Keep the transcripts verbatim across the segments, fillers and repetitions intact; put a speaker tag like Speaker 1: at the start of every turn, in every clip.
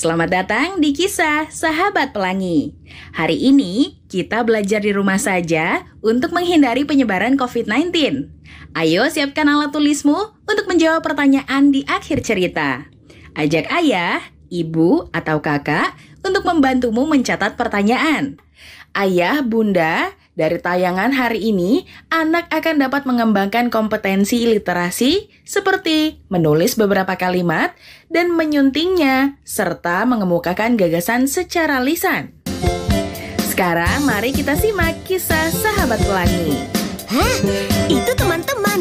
Speaker 1: Selamat datang di Kisah Sahabat Pelangi. Hari ini kita belajar di rumah saja untuk menghindari penyebaran covid sembilan belas. Ayo siapkan alat tulismu untuk menjawab pertanyaan di akhir cerita. Ajak ayah, ibu, atau kakak untuk membantumu mencatat pertanyaan. Ayah, bunda, dari tayangan hari ini, anak akan dapat mengembangkan kompetensi literasi seperti menulis beberapa kalimat dan menyuntingnya, serta mengemukakan gagasan secara lisan. Sekarang mari kita simak kisah Sahabat Pelangi.
Speaker 2: Hah? Itu teman-teman.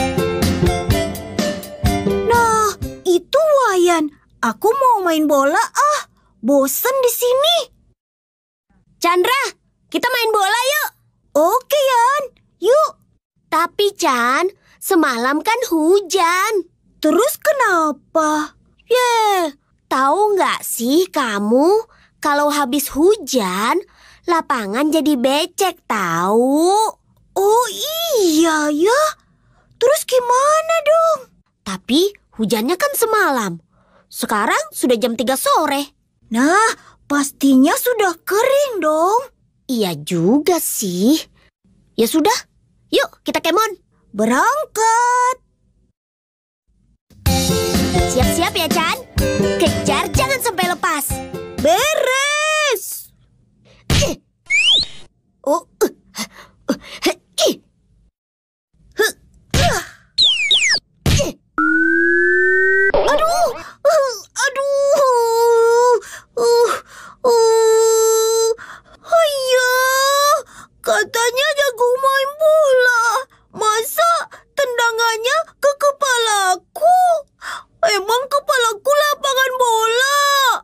Speaker 2: Nah, itu Wayan. Aku mau main bola ah. Bosen di sini. Chandra, kita main bola yuk. Oke, Yan. Yuk. Tapi, Chan, semalam kan hujan. Terus kenapa? Yeh, tahu nggak sih kamu, kalau habis hujan, lapangan jadi becek tahu? Oh iya ya. Terus gimana dong? Tapi hujannya kan semalam. Sekarang sudah jam tiga sore. Nah, pastinya sudah kering dong. Iya juga sih. Ya sudah, yuk kita kemon. Berangkat. Siap-siap ya, Chan. Kejar jangan sampai lepas. Beres. Oh. Aduh. Aduh. Uh. Uh. Hayya. Katanya jago main bola. Masa tendangannya ke kepalaku? Emang kepalaku lapangan bola?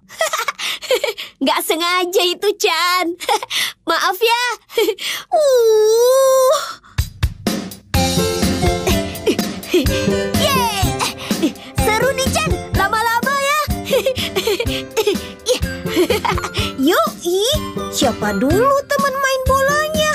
Speaker 2: Gak sengaja itu, Chan. Maaf ya. uh. Yeay. Seru nih, Chan. Lama-lama ya. Yuk, ih. Siapa dulu teman main bolanya?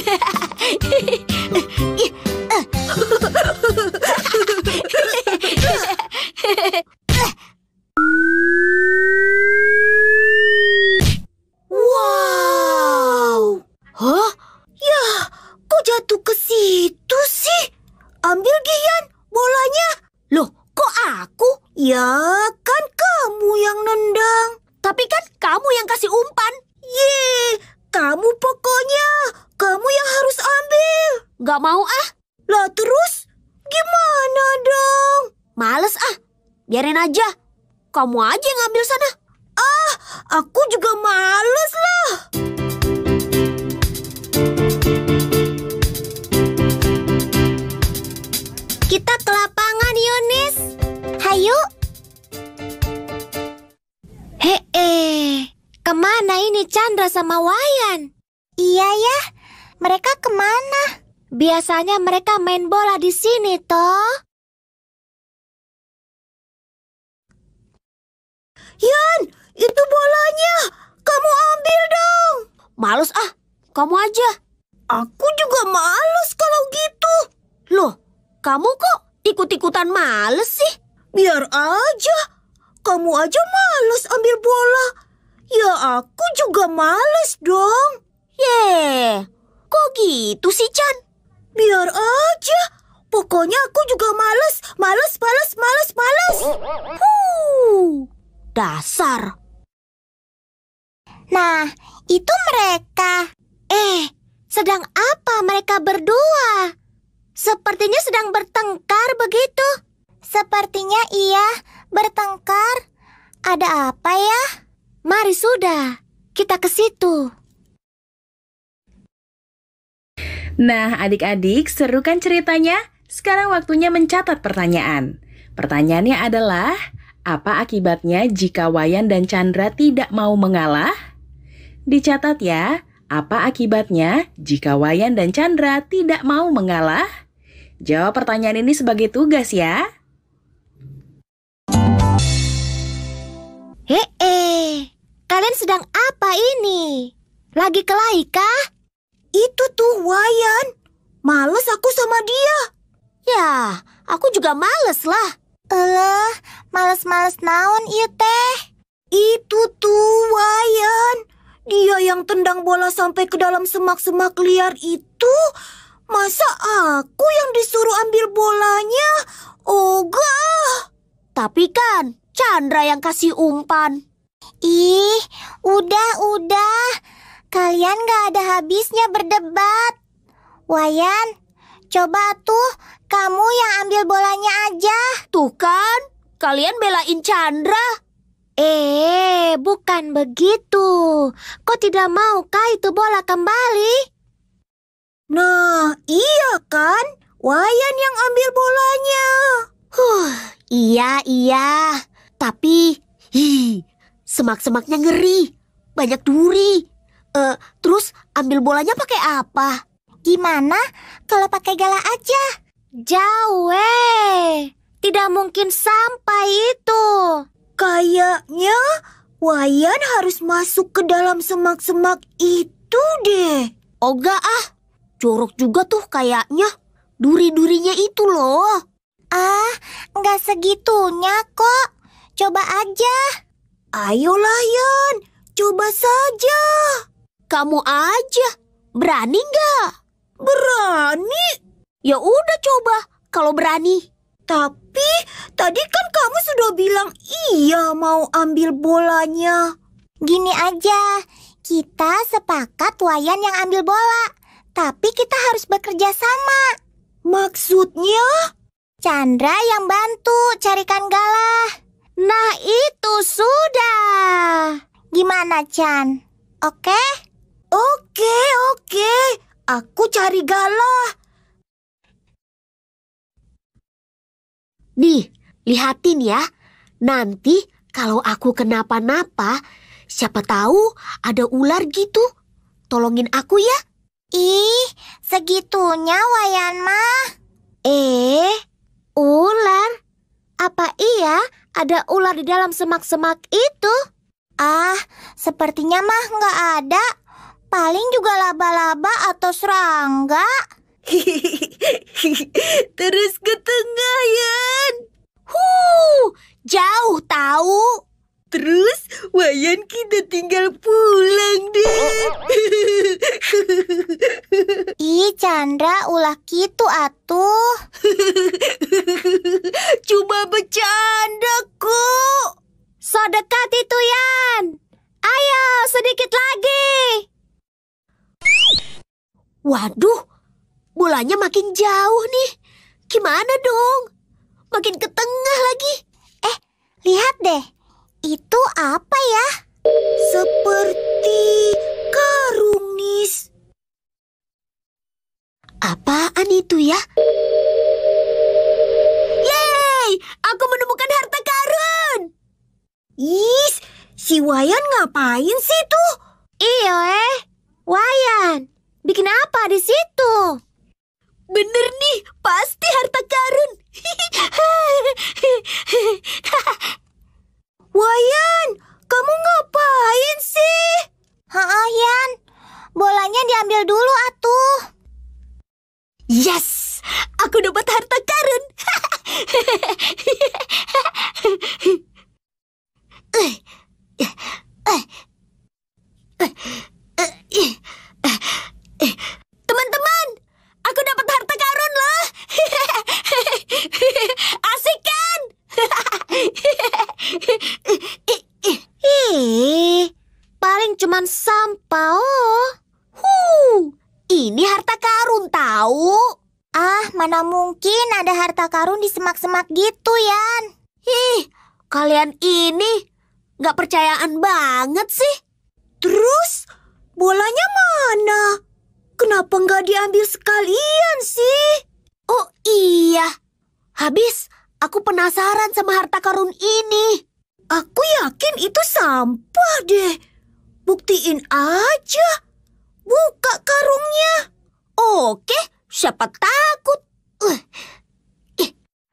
Speaker 2: Wow. Hah? Ya, kok jatuh ke situ sih? Ambil Gian bolanya. Loh, kok aku? Ya, kan kamu yang nendang. Tapi kan kamu yang kasih umpan. Ye, kamu pokoknya. Kamu yang harus ambil. Gak mau ah. Lah terus? Gimana dong? Males ah. Biarin aja. Kamu aja yang ambil sana. Ah, aku juga males lah. Kita ke lapangan, Yunis. Hayu. Hei, kemana ini Chandra sama Wayan? Iya ya, mereka kemana? Biasanya mereka main bola di sini, toh. Yan, itu bolanya. Kamu ambil dong. Males ah, kamu aja. Aku juga males kalau gitu. Loh, kamu kok ikut-ikutan males sih? Biar aja. Kamu aja males ambil bola. Ya aku juga males dong. Yeh, kok gitu sih, Chan? Biar aja. Pokoknya aku juga males. Males, males, males, males. Huh, dasar. Nah, itu mereka. Eh, sedang apa mereka berdua? Sepertinya sedang bertengkar begitu. Sepertinya iya, bertengkar. Ada apa ya? Mari sudah, kita ke situ.
Speaker 1: Nah, adik-adik, seru kan ceritanya? Sekarang waktunya mencatat pertanyaan. Pertanyaannya adalah, apa akibatnya jika Wayan dan Chandra tidak mau mengalah? Dicatat ya, apa akibatnya jika Wayan dan Chandra tidak mau mengalah? Jawab pertanyaan ini sebagai tugas ya.
Speaker 2: Hei, kalian sedang apa ini? Lagi kelahi kah? Itu tuh Wayan. Males aku sama dia. Ya, aku juga males lah. Elah, males-males naon ieu teh? Itu tuh Wayan. Dia yang tendang bola sampai ke dalam semak-semak liar itu. Masa aku yang disuruh ambil bolanya? Ogah.
Speaker 3: Tapi kan Chandra yang kasih umpan.
Speaker 4: Ih, udah-udah. Kalian gak ada habisnya berdebat. Wayan, coba tuh kamu yang ambil bolanya aja.
Speaker 3: Tuh kan, kalian belain Chandra.
Speaker 4: Eh, bukan begitu. Kok tidak maukah itu bola kembali?
Speaker 2: Nah, iya kan? Wayan yang ambil bolanya.
Speaker 3: Huh, iya, iya. Tapi, hi, semak-semaknya ngeri. Banyak duri. Eh, terus ambil bolanya pakai apa?
Speaker 4: Gimana kalau pakai gala aja? Jauh, eh. Tidak mungkin sampai itu.
Speaker 2: Kayaknya Wayan harus masuk ke dalam semak-semak itu deh.
Speaker 3: Oga ah, jorok juga tuh kayaknya. Duri-durinya itu loh.
Speaker 4: Ah, nggak segitunya kok. Coba aja.
Speaker 2: Ayolah Yan, coba saja.
Speaker 3: Kamu aja, berani nggak?
Speaker 2: Berani?
Speaker 3: Ya udah coba, kalau berani.
Speaker 2: Tapi tadi kan kamu sudah bilang iya mau ambil bolanya.
Speaker 4: Gini aja, kita sepakat Wayan yang ambil bola. Tapi kita harus bekerja sama.
Speaker 2: Maksudnya?
Speaker 4: Chandra yang bantu carikan gala.
Speaker 3: Nah itu sudah.
Speaker 4: Gimana Chan? Oke?
Speaker 2: Oke, oke. Aku cari gala.
Speaker 3: Nih, lihatin ya. Nanti kalau aku kenapa-napa, siapa tahu ada ular gitu. Tolongin aku ya.
Speaker 4: Ih, segitunya Wayan mah.
Speaker 3: Eh, ular? Apa iya ada ular di dalam semak-semak itu?
Speaker 4: Ah, sepertinya mah nggak ada. Paling juga laba-laba atau serangga.
Speaker 2: Terus ke tengah, Yan.
Speaker 3: Huh, jauh tahu.
Speaker 2: Terus Wayan kita tinggal pulang deh.
Speaker 4: Ih, Chandra ulah gitu atuh.
Speaker 2: Cuma bercanda kok.
Speaker 3: So dekat itu, Yan. Ayo, sedikit lagi. Waduh, bolanya makin jauh nih. Gimana dong? Makin ke tengah lagi.
Speaker 4: Eh, lihat deh. Itu apa ya?
Speaker 2: Seperti karung, Nis.
Speaker 3: Apaan itu ya? Yeay, aku menemukan harta karun.
Speaker 2: Is, si Wayan ngapain sih tuh?
Speaker 3: Iyo eh, Wayan, bikin apa di situ? Bener nih, pasti harta karun.
Speaker 2: Wayan, kamu ngapain sih?
Speaker 4: Haa, Yan. Bolanya diambil dulu atuh.
Speaker 3: Yes, aku dapat harta karun. Teman-teman, aku dapat harta karun loh. Asik kan? Ih, paling cuman sampah. Oh. Huh, ini harta karun tahu.
Speaker 4: Ah, mana mungkin ada harta karun di semak-semak gitu, Yan.
Speaker 3: Ih, kalian ini gak percayaan banget sih.
Speaker 2: Terus, bolanya mana? Kenapa nggak diambil sekalian sih?
Speaker 3: Oh iya, habis aku penasaran sama harta karun ini.
Speaker 2: Aku yakin itu sampah deh. Buktiin aja. Buka karungnya.
Speaker 3: Oke, siapa takut. Uh. Eh.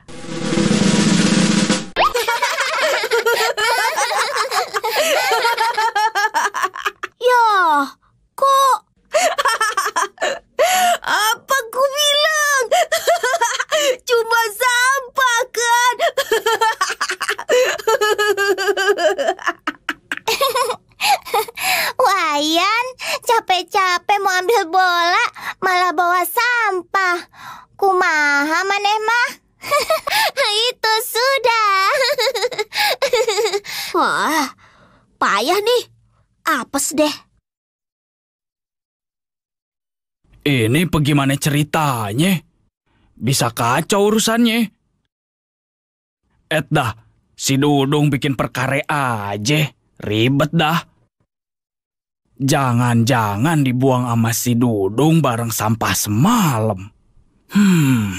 Speaker 3: Ya, kok?
Speaker 2: Apa ku bilang? Cuma sampah kan?
Speaker 4: sudah. Kumaha maneh mah? Itu sudah.
Speaker 3: Wah, payah nih. Apes deh.
Speaker 5: Ini bagaimana ceritanya? Bisa kacau urusannya. Et dah, si Dudung bikin perkara aja. Ribet dah. Jangan-jangan dibuang sama si Dudung bareng sampah semalam. Hmm.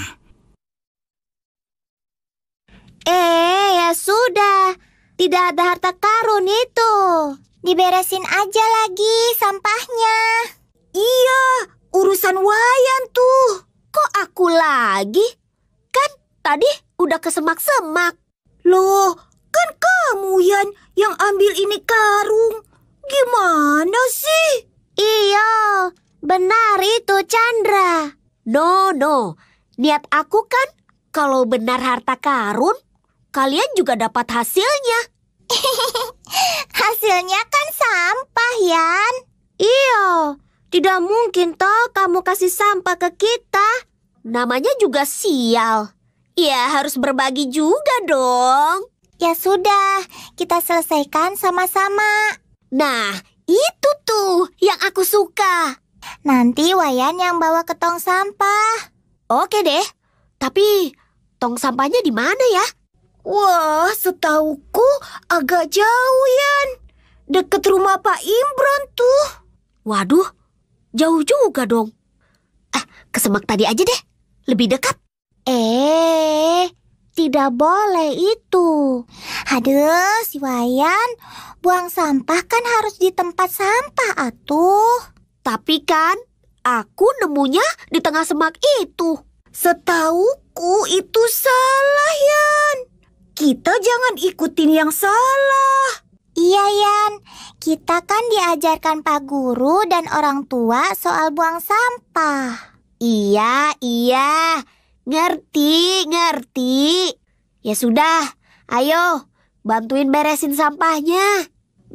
Speaker 4: Eh, ya sudah. Tidak ada harta karun itu. Diberesin aja lagi sampahnya.
Speaker 2: Iya, urusan Wayan tuh.
Speaker 3: Kok aku lagi? Kan tadi udah ke semak-semak.
Speaker 2: Loh, kan kamu Yan yang ambil ini karung. Gimana sih?
Speaker 4: Iya, benar itu Chandra.
Speaker 3: No, no. Niat aku kan kalau benar harta karun, kalian juga dapat hasilnya.
Speaker 4: Hasilnya kan sampah, Yan.
Speaker 3: Iya, tidak mungkin toh kamu kasih sampah ke kita. Namanya juga sial. Ya harus berbagi juga dong.
Speaker 4: Ya sudah, kita selesaikan sama-sama.
Speaker 3: Nah, itu tuh yang aku suka.
Speaker 4: Nanti Wayan yang bawa ke tong sampah.
Speaker 3: Oke deh, tapi tong sampahnya di mana ya?
Speaker 2: Wah, setauku agak jauh Yan. Deket rumah Pak Imron tuh.
Speaker 3: Waduh, jauh juga dong. Ah, ke semak tadi aja deh, lebih dekat.
Speaker 4: Eh, tidak boleh itu. Aduh, si Wayan, buang sampah kan harus di tempat sampah atuh.
Speaker 3: Tapi kan, aku nemunya di tengah semak itu.
Speaker 2: Setauku itu salah Yan. Kita jangan ikutin yang salah.
Speaker 4: Iya Yan, kita kan diajarkan Pak Guru dan orang tua soal buang sampah.
Speaker 3: Iya, iya. Ngerti, ngerti. Ya sudah, ayo bantuin beresin sampahnya.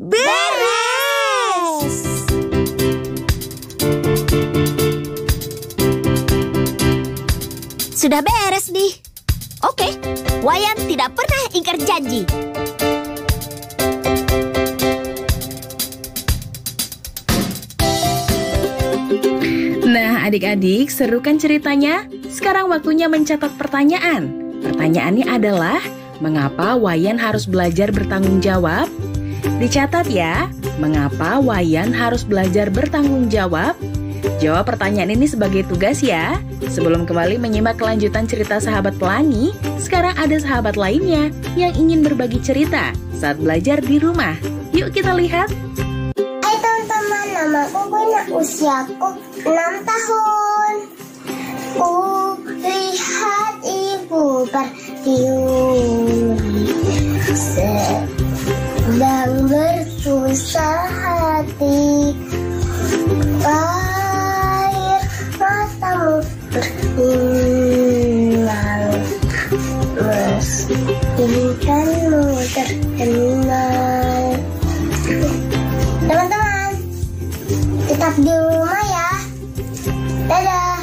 Speaker 2: Beres!
Speaker 3: Sudah beres nih. Oke, Wayan tidak pernah ingkar janji.
Speaker 1: Nah, adik-adik, seru kan ceritanya? Sekarang waktunya mencatat pertanyaan. Pertanyaannya adalah, mengapa Wayan harus belajar bertanggung jawab? Dicatat ya, mengapa Wayan harus belajar bertanggung jawab? Jawab pertanyaan ini sebagai tugas ya. Sebelum kembali menyimak kelanjutan cerita Sahabat Pelangi, sekarang ada sahabat lainnya yang ingin berbagi cerita saat belajar di rumah. Yuk kita lihat.
Speaker 6: Hai teman-teman, namaku Guna, usiaku enam tahun. Ku lihat ibu Pertiwi sedang bersusah hati. Air matamu berlinang, menginginkanmu terkenal. Teman-teman, tetap di rumah ya. Dadah.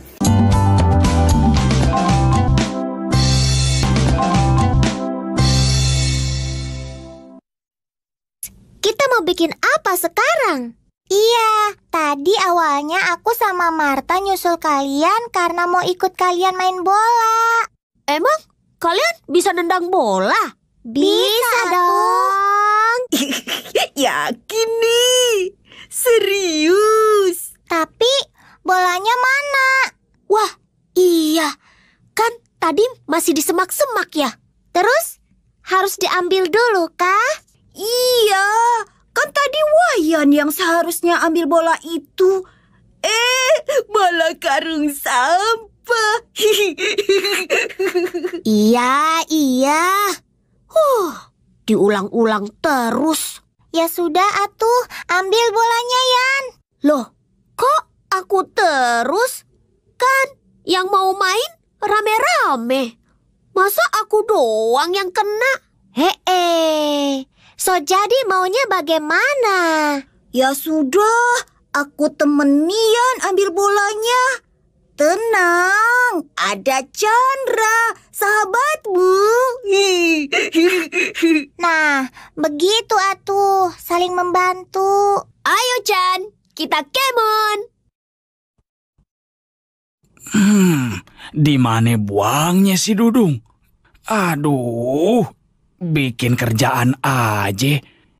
Speaker 4: Kita mau bikin apa sekarang? Iya, tadi awalnya aku sama Marta nyusul kalian karena mau ikut kalian main bola.
Speaker 3: Emang kalian bisa nendang bola?
Speaker 4: Bisa dong.
Speaker 2: Yakin nih? Serius?
Speaker 4: Tapi bolanya mana?
Speaker 3: Wah, iya. Kan tadi masih di semak-semak ya?
Speaker 4: Terus harus diambil dulu kah?
Speaker 2: Iya, kan tadi Wayan yang seharusnya ambil bola itu. Eh, malah karung sampah.
Speaker 3: Iya, iya. Huh, diulang-ulang terus.
Speaker 4: Ya sudah atuh, ambil bolanya Yan.
Speaker 3: Loh, kok aku terus? Kan yang mau main rame-rame. Masa aku doang yang kena?
Speaker 4: Hee, so jadi maunya bagaimana?
Speaker 2: Ya sudah, aku temenian ambil bolanya. tenang, ada Chandra, sahabatmu.
Speaker 4: Nah, begitu atuh, saling membantu.
Speaker 3: Ayo Chan, kita kemon.
Speaker 5: Hmm, di mana buangnya si Dudung? Aduh, bikin kerjaan aja.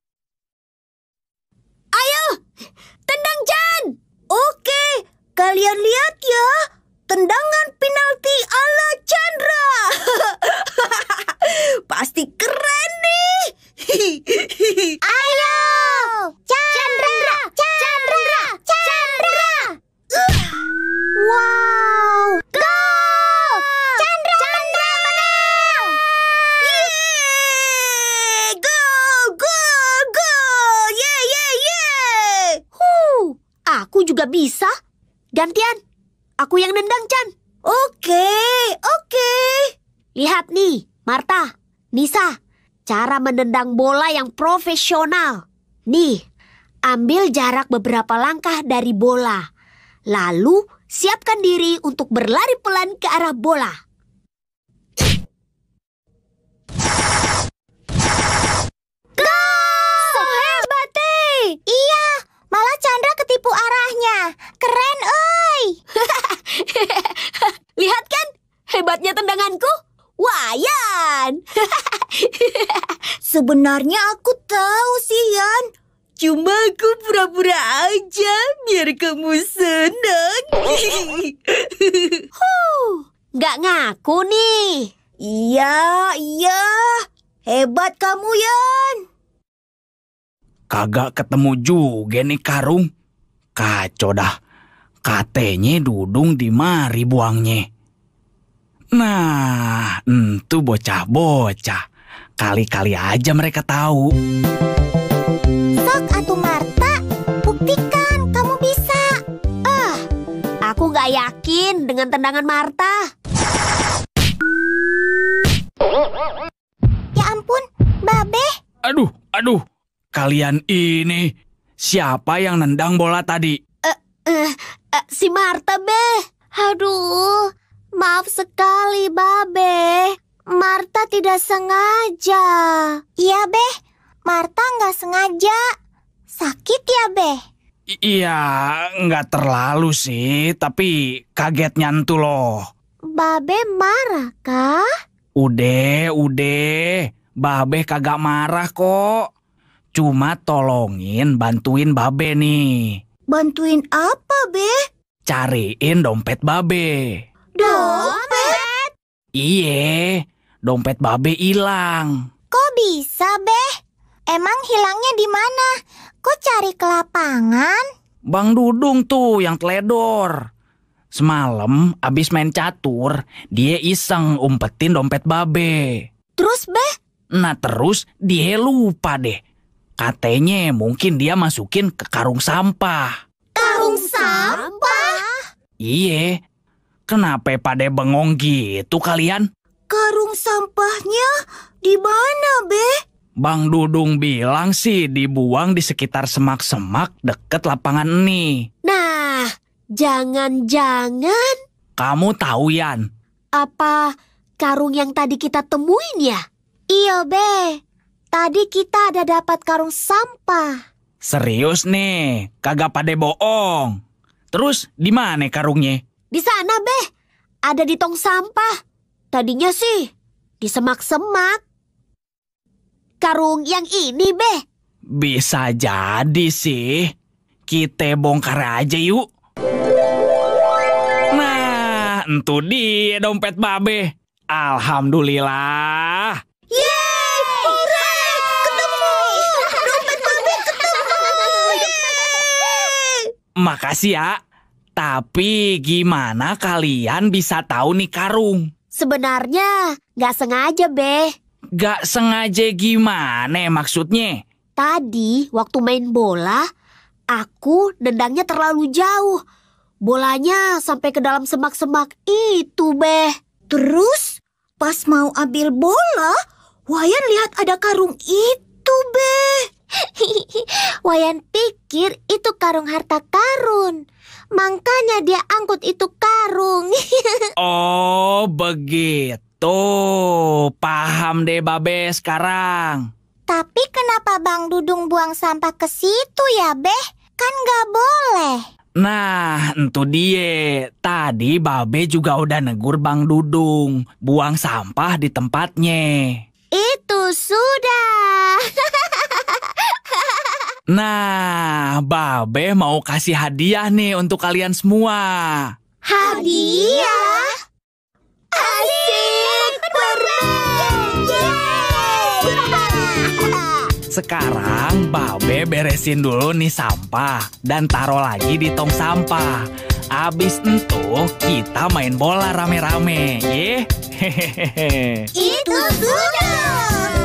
Speaker 3: Ayo, tendang Chan.
Speaker 2: Oke, kalian lihat ya, tendangan penalti ala Chandra. Pasti keren nih.
Speaker 4: Ayo! Chandra! Chandra! Chandra! Wow! Gol! Chandra menang!
Speaker 2: Yeay! Gol, gol, gol! Ye, ye, ye!
Speaker 3: Huh, aku juga bisa. Gantian, aku yang nendang Chan.
Speaker 2: Oke, oke.
Speaker 3: Lihat nih, Marta, Nisa, cara menendang bola yang profesional. Nih, ambil jarak beberapa langkah dari bola. Lalu, siapkan diri untuk berlari pelan ke arah bola.
Speaker 4: Gol! Hebat, eh! Iya, malah Chandra ketipu arahnya. Keren, oi!
Speaker 3: Lihat kan, hebatnya tendanganku. Wayan!
Speaker 2: Sebenarnya aku tahu sih, Yan. Cuma aku pura-pura aja biar kamu senang.
Speaker 3: Huh, nggak ngaku nih.
Speaker 2: Iya, iya. Hebat kamu, Yan.
Speaker 5: Kagak ketemu juga nih karung. Kacau dah. Katanya Dudung di mari buangnya. Nah, entu bocah-bocah. Kali-kali aja mereka tahu.
Speaker 4: Sok atuh Marta, buktikan kamu bisa.
Speaker 3: Ah, aku nggak yakin dengan tendangan Marta.
Speaker 4: Ya ampun, Babe.
Speaker 5: Aduh, aduh. Kalian ini, siapa yang nendang bola tadi?
Speaker 3: Eh, eh, si Marta, Be.
Speaker 4: Aduh, maaf sekali, Babe. Marta tidak sengaja. Iya, Beh. Marta nggak sengaja. Sakit ya, Beh?
Speaker 5: I- iya, nggak terlalu sih, tapi kagetnya entu loh.
Speaker 4: Babe marah kah?
Speaker 5: Udah, udah. Babe kagak marah kok. Cuma tolongin bantuin Babe nih.
Speaker 2: Bantuin apa, Be?
Speaker 5: Cariin dompet Babe.
Speaker 2: Dompet?
Speaker 5: Iye, dompet Babe hilang.
Speaker 4: Kok bisa, Beh? Emang hilangnya di mana? Kok cari ke lapangan?
Speaker 5: Bang Dudung tuh yang teledor. Semalam abis main catur, dia iseng umpetin dompet Babe.
Speaker 3: Terus, Be?
Speaker 5: Nah terus dia lupa deh. Katanya mungkin dia masukin ke karung sampah.
Speaker 2: Karung sampah?
Speaker 5: Iye, kenapa pada bengong gitu kalian?
Speaker 2: Karung sampahnya di mana, Be?
Speaker 5: Bang Dudung bilang sih dibuang di sekitar semak-semak deket lapangan ini.
Speaker 3: Nah, jangan-jangan
Speaker 5: Kamu tahu, Yan?
Speaker 3: apa karung yang tadi kita temuin ya?
Speaker 4: Iya, Beh. Tadi kita ada dapat karung sampah.
Speaker 5: Serius nih, kagak pada bohong. Terus di mana karungnya?
Speaker 3: Di sana, Beh. Ada di tong sampah. Tadinya sih di semak-semak. Karung yang ini, Beh.
Speaker 5: Bisa jadi sih. Kita bongkar aja yuk. Nah, entu dia dompet Babe. Alhamdulillah.
Speaker 2: Yeay! Hore! Ketemu! Dompet Babe ketemu! Yeay!
Speaker 5: Makasih ya. Tapi gimana kalian bisa tahu nih karung?
Speaker 3: Sebenarnya nggak sengaja, Beh.
Speaker 5: Gak sengaja gimana maksudnya?
Speaker 3: Tadi waktu main bola, aku nendangnya terlalu jauh. Bolanya sampai ke dalam semak-semak itu, Beh.
Speaker 2: Terus pas mau ambil bola, Wayan lihat ada karung itu, Be.
Speaker 4: Wayan pikir itu karung harta karun. Makanya dia angkut itu karung.
Speaker 5: Oh, begitu. Paham deh Babe sekarang.
Speaker 4: Tapi kenapa Bang Dudung buang sampah ke situ ya, Beh? Kan gak boleh.
Speaker 5: Nah, itu dia. Tadi Babe juga udah negur Bang Dudung. Buang sampah di tempatnya.
Speaker 4: Itu sudah.
Speaker 5: Nah, Babe mau kasih hadiah nih untuk kalian semua.
Speaker 4: Hadiah? Asik permen!
Speaker 5: Sekarang Babe beresin dulu nih sampah dan taruh lagi di tong sampah. Abis itu kita main bola rame-rame, ye. Hehehe.
Speaker 4: Itu sudah.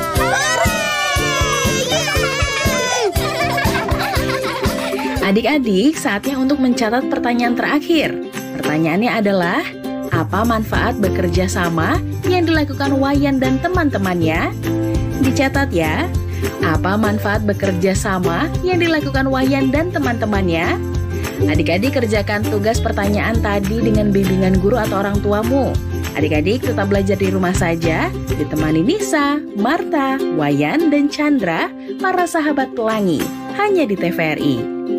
Speaker 1: Adik-adik, saatnya untuk mencatat pertanyaan terakhir. Pertanyaannya adalah, apa manfaat bekerja sama yang dilakukan Wayan dan teman-temannya? Dicatat ya. Apa manfaat bekerja sama yang dilakukan Wayan dan teman-temannya? Adik-adik kerjakan tugas pertanyaan tadi dengan bimbingan guru atau orang tuamu. Adik-adik tetap belajar di rumah saja, ditemani Nisa, Marta, Wayan, dan Chandra, para sahabat pelangi, hanya di T V R I.